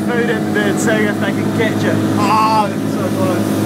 food at the bird, seeing if they can catch it. Oh, it's so close.